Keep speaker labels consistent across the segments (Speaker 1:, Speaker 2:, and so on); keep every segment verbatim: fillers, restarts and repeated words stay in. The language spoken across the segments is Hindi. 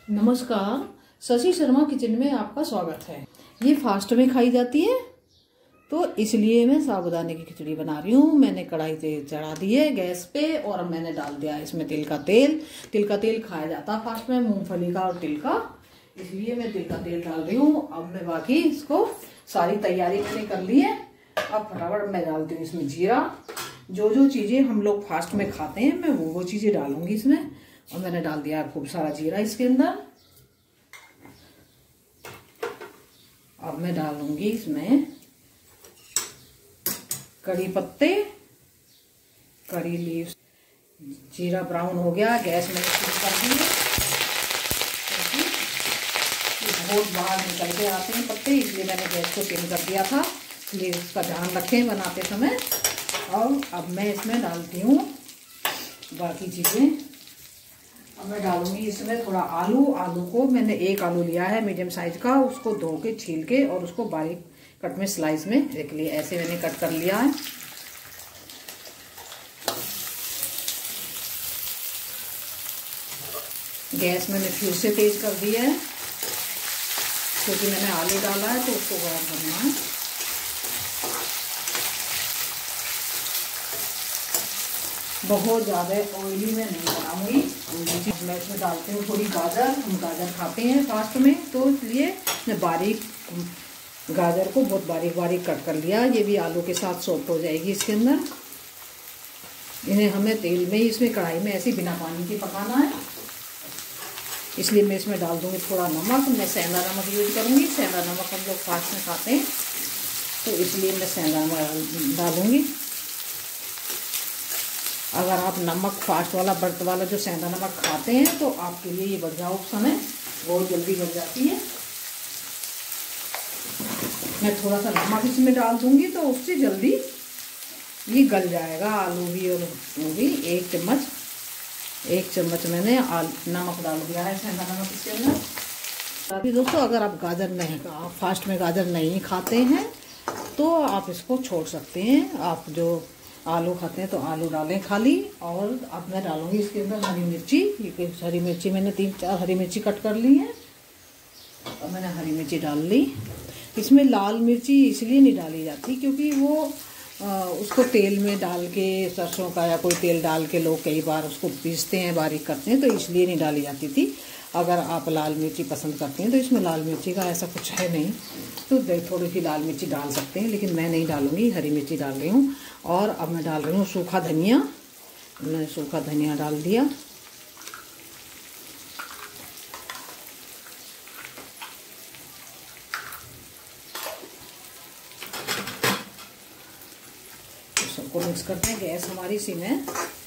Speaker 1: नमस्कार, शशि शर्मा किचन में आपका स्वागत है। ये फास्ट में खाई जाती है तो इसलिए मैं साबूदाने की खिचड़ी बना रही हूँ। मैंने कढ़ाई तेल चढ़ा दी है गैस पे और अब मैंने डाल दिया इसमें तिल का तेल। तिल का तेल खाया जाता है फास्ट में, मूंगफली का और तिल का, इसलिए मैं तिल का तेल डाल रही हूँ। अब मैं बाकी इसको सारी तैयारी मैंने कर ली है। अब फटाफट मैं डालती हूँ इसमें जीरा। जो जो चीजें हम लोग फास्ट में खाते हैं मैं वो वो चीजें डालूंगी इसमें। और मैंने डाल दिया खूब सारा जीरा इसके अंदर। अब मैं डालूंगी इसमें कड़ी पत्ते, कड़ी लीव्स। जीरा ब्राउन हो गया, गैस मैंने शुरू कर दी है क्योंकि बहुत बाहर निकल के आते हैं पत्ते, इसलिए मैंने गैस को सिम कर दिया था। इसलिए इसका ध्यान रखें बनाते समय। और अब मैं इसमें डालती हूँ बाकी चीजें। अब मैं डालूंगी इसमें थोड़ा आलू। आलू को मैंने एक आलू लिया है मीडियम साइज का, उसको धो के छील के और उसको बारीक कट में स्लाइस में देख लिए ऐसे मैंने कट कर लिया है। गैस मैंने फिर से तेज कर दी है क्योंकि मैंने आलू डाला है तो उसको गर्म करना है। बहुत ज़्यादा ऑयली में नहीं बनाऊंगी। मैं इसमें डालती हूँ थोड़ी गाजर। हम गाजर खाते हैं फास्ट में तो इसलिए मैं बारीक गाजर को बहुत बारीक बारीक कट कर लिया। ये भी आलू के साथ सॉफ्ट हो जाएगी इसके अंदर। इन्हें हमें तेल में ही इसमें कढ़ाई में ऐसे बिना पानी के पकाना है, इसलिए मैं इसमें डाल दूंगी थोड़ा नमक। मैं सेंधा नमक यूज करूँगी। सेंधा नमक हम लोग फास्ट में खाते हैं तो इसलिए मैं सेंधा नमक डालूंगी। अगर आप नमक फास्ट वाला बर्त वाला जो सेंधा नमक खाते हैं तो आपके लिए ये बढ़िया ऑप्शन है, बहुत जल्दी गल जाती है। मैं थोड़ा सा नमक इसमें डाल दूंगी तो उससे जल्दी ये गल जाएगा आलू भी और वो भी। एक चम्मच एक चम्मच मैंने नमक डाल दिया है, सेंधा नमक इसके अंदर। अभी दोस्तों अगर आप गाजर नहीं आप फास्ट में गाजर नहीं खाते हैं तो आप इसको छोड़ सकते हैं। आप जो आलू खाते हैं तो आलू डालें खाली। और अब मैं डालूंगी इसके अंदर हरी मिर्ची। ये हरी मिर्ची मैंने तीन चार हरी मिर्ची कट कर ली है। अब मैंने हरी मिर्ची डाल ली। इसमें लाल मिर्ची इसलिए नहीं डाली जाती क्योंकि वो आ, उसको तेल में डाल के सरसों का या कोई तेल डाल के लोग कई बार उसको पीसते हैं, बारीक करते हैं, तो इसलिए नहीं डाली जाती थी। अगर आप लाल मिर्ची पसंद करते हैं तो इसमें लाल मिर्ची का ऐसा कुछ है नहीं, तो थोड़ी सी लाल मिर्ची डाल सकते हैं, लेकिन मैं नहीं डालूंगी, हरी मिर्ची डाल रही हूँ। और अब मैं डाल रही हूँ सूखा धनिया। मैंने सूखा धनिया डाल दिया। सबको मिक्स करते हैं। गैस हमारी सिम है।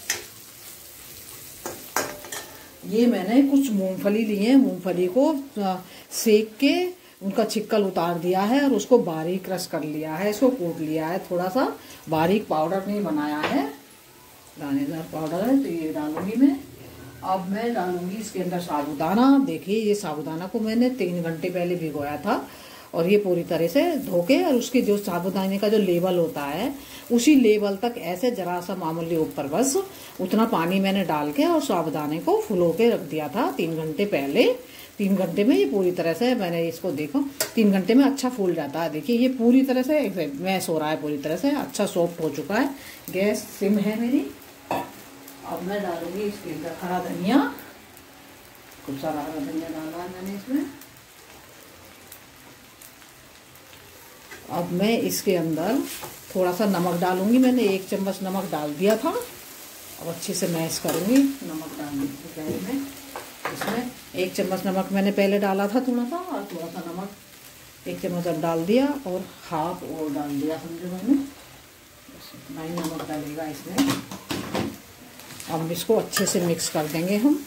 Speaker 1: ये मैंने कुछ मूंगफली ली है। मूंगफली को सेक के उनका छिक्कल उतार दिया है और उसको बारीक क्रश कर लिया है, इसको कूट लिया है। थोड़ा सा बारीक पाउडर नहीं बनाया है, दानेदार पाउडर है। तो ये डालूंगी मैं। अब मैं डालूंगी इसके अंदर साबूदाना। देखिए ये साबूदाना को मैंने तीन घंटे पहले भिगोया था और ये पूरी तरह से धो के, और उसके जो साबूदाने का जो लेवल होता है उसी लेवल तक ऐसे जरा सा मामूली ऊपर बस उतना पानी मैंने डाल के और साबूदाने को फुलो के रख दिया था तीन घंटे पहले। तीन घंटे में ये पूरी तरह से, मैंने इसको देखो तीन घंटे में अच्छा फूल जाता है। देखिए ये पूरी तरह से मैश हो रहा है, पूरी तरह से अच्छा सॉफ्ट हो चुका है। गैस सिम है मेरी। अब मैं डालूंगी इसके अंदर हरा धनिया। खूब सारा हरा धनिया डाला है मैंने इसमें। अब मैं इसके अंदर थोड़ा सा नमक डालूंगी। मैंने एक चम्मच नमक डाल दिया था। अब अच्छे से मैश करूंगी। नमक डालने के पहले में इसमें एक चम्मच नमक मैंने पहले डाला था थोड़ा सा, और थोड़ा सा नमक एक चम्मच अब डाल दिया और हाफ और डाल दिया समझो मैंने। बस इतना ही नमक डालेगा इसमें। अब इसको अच्छे से मिक्स कर देंगे हम।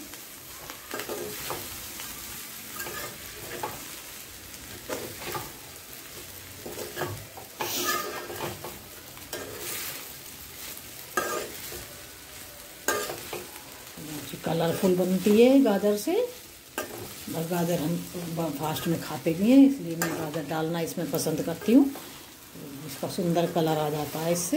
Speaker 1: कलरफुल बनती है गाजर से, और गाजर हम फास्ट में खाते भी हैं इसलिए मैं गाजर डालना इसमें पसंद करती हूँ। इसका सुंदर कलर आ जाता है इससे।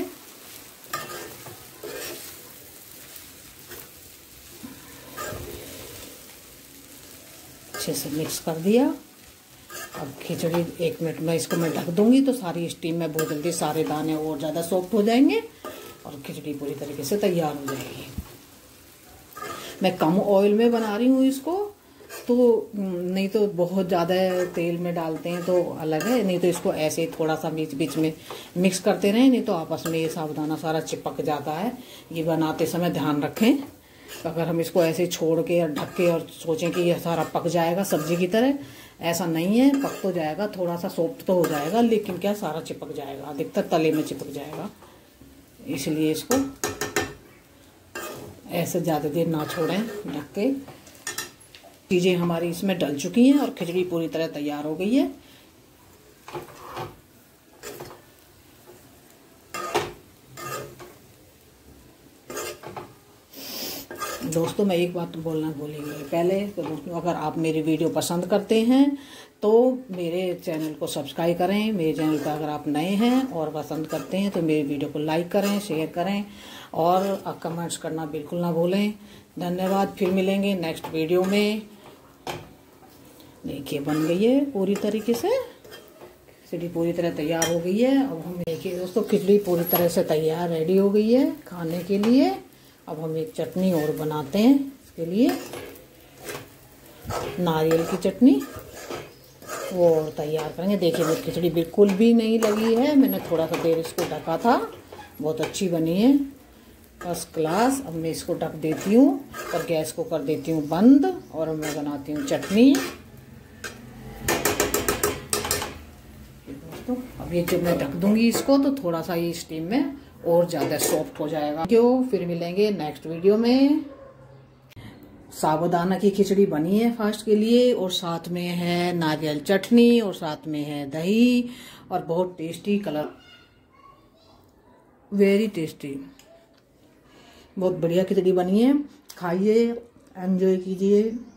Speaker 1: अच्छे से मिक्स कर दिया। अब खिचड़ी एक मिनट में इसको मैं ढक दूंगी तो सारी स्टीम में बहुत जल्दी सारे दाने और ज़्यादा सॉफ्ट हो जाएंगे और खिचड़ी पूरी तरीके से तैयार हो जाएगी। मैं कम ऑयल में बना रही हूँ इसको, तो नहीं तो बहुत ज़्यादा तेल में डालते हैं तो अलग है, नहीं तो इसको ऐसे ही थोड़ा सा बीच बीच में मिक्स करते रहें, नहीं तो आपस में ये साबुदाना सारा चिपक जाता है। ये बनाते समय ध्यान रखें, अगर हम इसको ऐसे छोड़ के और ढक के और सोचें कि ये सारा पक जाएगा सब्जी की तरह, ऐसा नहीं है। पक तो जाएगा, थोड़ा सा सॉफ्ट तो हो जाएगा, लेकिन क्या सारा चिपक जाएगा, अधिकतर तले में चिपक जाएगा। इसलिए इसको ऐसे ज़्यादा देर ना छोड़ें ढक के। चीज़ें हमारी इसमें डल चुकी हैं और खिचड़ी पूरी तरह तैयार हो गई है। दोस्तों मैं एक बात बोलना भूलेंगे पहले तो दोस्तों, अगर आप मेरी वीडियो पसंद करते हैं तो मेरे चैनल को सब्सक्राइब करें। मेरे चैनल पर अगर आप नए हैं और पसंद करते हैं तो मेरी वीडियो को लाइक करें, शेयर करें और कमेंट्स करना बिल्कुल ना भूलें। धन्यवाद। फिर मिलेंगे नेक्स्ट वीडियो में। देखिए बन गई है पूरी तरीके से, खिचड़ी पूरी तरह तैयार हो गई है। अब हम देखिए दोस्तों, खिचड़ी पूरी तरह से तैयार रेडी हो गई है खाने के लिए। अब हम एक चटनी और बनाते हैं इसके लिए, नारियल की चटनी वो और तैयार करेंगे। देखिए मेरी खिचड़ी बिल्कुल भी नहीं लगी है, मैंने थोड़ा सा देर इसको ढका था, बहुत अच्छी बनी है, फर्स्ट क्लास। अब मैं इसको ढक देती हूँ और गैस को कर देती हूँ बंद और मैं बनाती हूँ चटनी। दोस्तों अब ये जब मैं ढक दूंगी इसको तो थोड़ा सा ये स्टीम में और ज़्यादा सॉफ्ट हो जाएगा। क्यों, फिर मिलेंगे नेक्स्ट वीडियो में। साबूदाना की खिचड़ी बनी है फास्ट के लिए और साथ में है नारियल चटनी और साथ में है दही और बहुत टेस्टी कलर, वेरी टेस्टी, बहुत बढ़िया खिचड़ी बनी है। खाइए, एंजॉय कीजिए।